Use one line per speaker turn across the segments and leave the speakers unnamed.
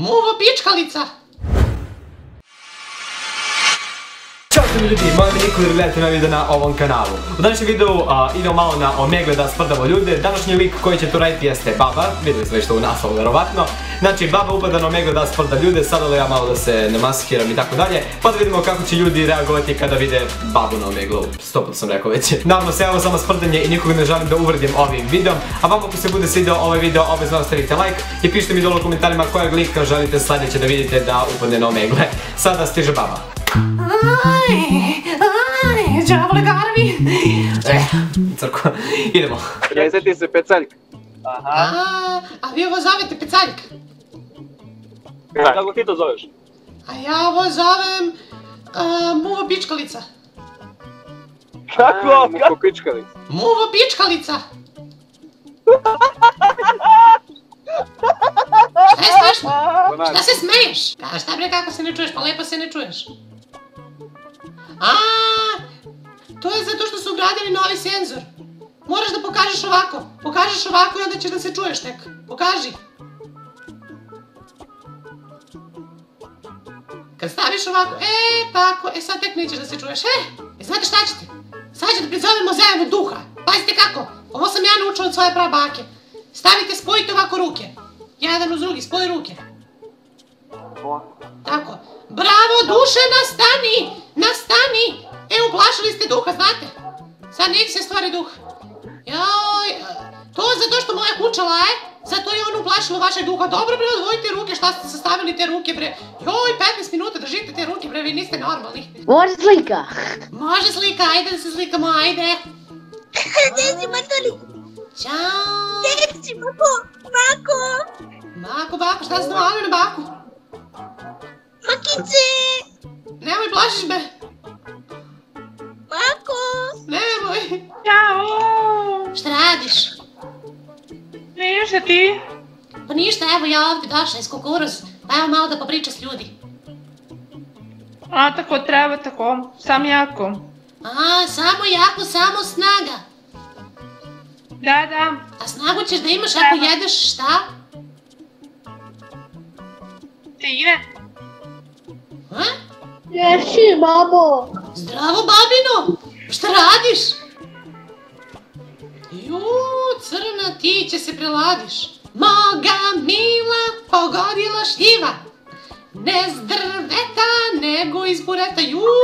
Muvo pičkalica!
Ćao svima ljudi, moje ime Nikola i gledajte novi video na ovom kanalu. U današnjem videu idemo malo na Omegle da sprdamo ljude. Današnji lik koji će to raditi jeste Baba, vidjeli smo već to u naslovu verovatno. Znači Baba upada na Omegle da sprda ljude, sada da ja malo da se ne maskiram i tako dalje. Pa da vidimo kako će ljudi reagovati kada vide Babu na Omeglu, 100% sam rekao već. Naravno sve ovo samo sprdanje i nikoga ne želim da uvredim ovim videom. A vam ako se bude svidio ovaj video, obavezno ostavite like i pišite mi dole u komentarima kojeg lika želite sljedeće da vidite da upadne na Omegle. Sada stiže Baba.
Đavole garvi!
Crko, idemo.
Preseti se pecaljk.
A vi ovo zovete pecaljk?
Kako ti to zoveš?
A ja ovo zovem muvo pičkalica.
Kako? Muvo pičkalica.
Muvo pičkalica! Šta je smešno? Šta se smeješ? Šta bre kako se ne čuješ, pa lepo se ne čuješ. To je zato što su ugradili novi senzor. Moraš da pokažeš ovako. Pokažeš ovako i onda ćeš da se čuješ tek. Pokaži. Kad staviš ovako, tako, sad tek nećeš da se čuješ. Znate šta ćete? Sad ćete prizovemo zajedno duha. Pazite kako. Ovo sam ja naučila od svoje prabake. Stavite, spojite ovako ruke. Jedan uz drugi, spoji ruke. Tako. Bravo, duše, nastani! Nastani! Uplašili ste duha, znate? Sad neće se stvari duh. Joj, to je zato što moja kuća laje. Zato je on uplašilo vašeg duha. Dobro bre, odvojite ruke, šta ste sastavili te ruke bre? Joj, 15 minuta držite te ruke bre, vi niste normalni.
Može slika.
Može slika, ajde da se slikamo, ajde.
Deci, matoli.
Ćao.
Deci, bako.
Bako, šta se navali na baku?
Makice.
Nemoj, plašiš me.
Bako.
Nemoj.
Ćao!
Šta radiš?
Ništa ti?
Pa ništa, evo ja ovdje došla iz kukuruz, pa evo malo da popriča s ljudi.
A tako treba tako, sam jako.
Samo jako, samo snaga.
Da.
A snagu ćeš da imaš ako jedeš šta?
Tine?
Ješi, babo.
Zdravo, babino! Šta radiš? Crna, ti će se preladiš. Moga mila pogodila šljiva. Ne s drveta, nego iz bureta.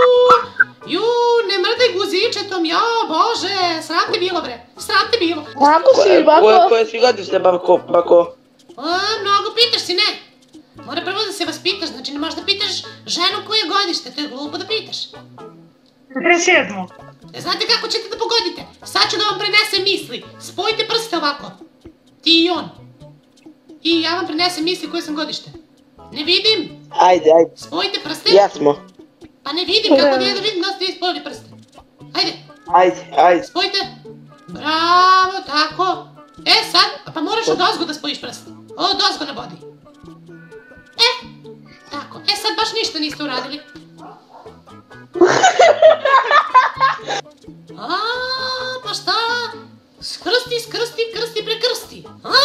Ne mrdaj guzičetom, bože, sram te bilo bre, sram te bilo.
Kako si, babo?
Koje si godište, bako?
Mnogo pitaš si, ne. Mora prvo da se vas pitaš, znači ne možeš da pitaš ženu koje godište, to je glupo da pitaš.
37.
Znate kako ćete da pogodite? Sad ću da vam prenesem misli. Spojite prste ovako. Ti i on. I ja vam prenesem misli koje sam godište. Ne vidim.
Ajde.
Spojite prste.
Jasmo.
Pa ne vidim, kako da ja da vidim da ste vi spojili prste.
Ajde.
Spojite. Bravo, tako. Sad, pa moraš od ozgo da spojiš prste. Od ozgo na bodi. Tako. Sad baš ništa niste uradili. Pa šta? Krsti prekrsti.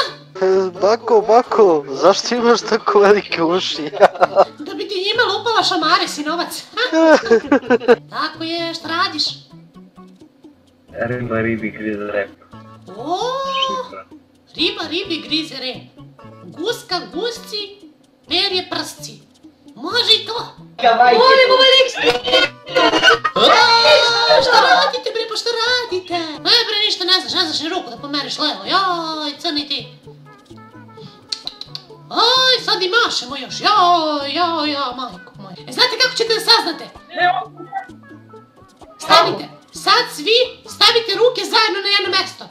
Bako, zašto imaš tako velike uši?
Da bi ti njima lupala šamare, sinovac. Tako je, šta radiš?
Riba ribi grize rep.
Riba ribi grize rep. Guska gusci, perje prsci. Može i to.
Molim, ovaj lik snije.
Šta radite bre, pa šta radite? Bre, ništa ne znaš ni ruku da pomeriš levo. Joj, crni ti. Sad i mašemo još. Joj, majko moja. Znate kako ćete da saznate? Stavite. Sad svi stavite ruke zajedno na jedno mesto.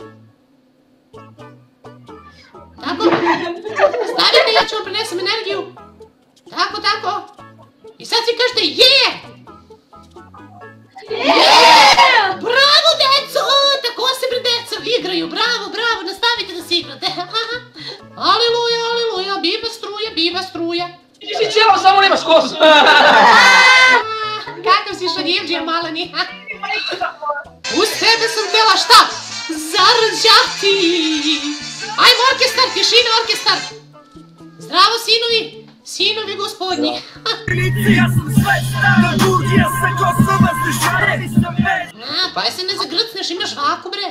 Tako. Stavite, ja ću vam prenesem energiju. Tako. I sad svi kažete je! Bravo, deco! Tako se bre deca igraju. Bravo, nastavite da se igrate. Aleluja, biva struja.
Ti si cijelo, samo nemaš kosu.
Kakav si šaljivđija maleni. Uz tebe sam htjela šta? Zarđati. Ajmo orkestar, tišina orkestar. Zdravo sinovi. od njih. Pa je se ne zagrcneš, imaš žvaku bre.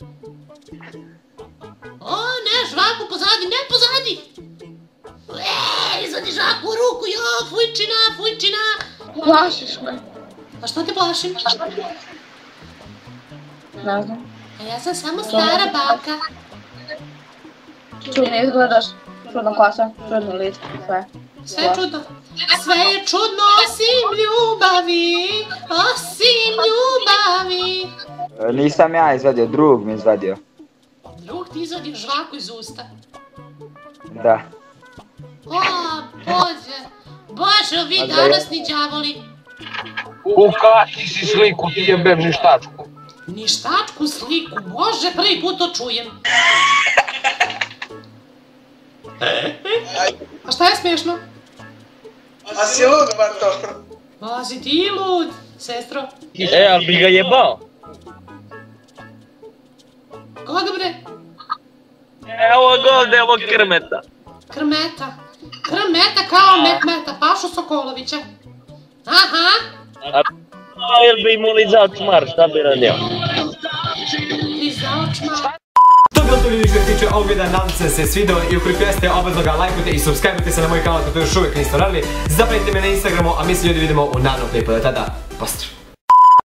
O ne, žvaku pozadi, ne pozadi. Izvadi žvaku u ruku, jo, fujčina, fujčina.
Plašiš me.
A što te plašim?
Ne znam.
A ja sam samo stara baka.
Čudno izgledaš. Čudno kosa, čudno lice, sve.
Sve je čudno. Sve je čudno osim ljubavi, osim ljubavi.
Nisam ja izvadio, drug mi izvadio.
Drug ti izvadio žvaku iz usta.
Da.
O, Bože. Bože, vi danas ni đavoli.
Kati si sliku, ti jebem ništačku.
Ništačku sliku, Bože, prvi put to čujem. A šta je smiješno?
A si lud, Barto?
A si ti lud, sestro.
Ali bi ga jebao.
Koga bre?
Evo ga ovdje, evo Krmeta.
Krmeta. Krmeta kao Mehmeta, Pašu Sokolovića. Aha.
Jel bi mu li zao čmar, šta bi radio?
Ti zao čmar.
To je bilo to ljudi što se tiče ovog videa, nadam se da se svidao i ukoliko jeste obvezno ga lajkujte i subscribeujte se na moj kanal ako to još uvijek niste radili. Zapratite me na Instagramu, a mi se ljudi vidimo u narednom klipu. Do tada, pozdrav!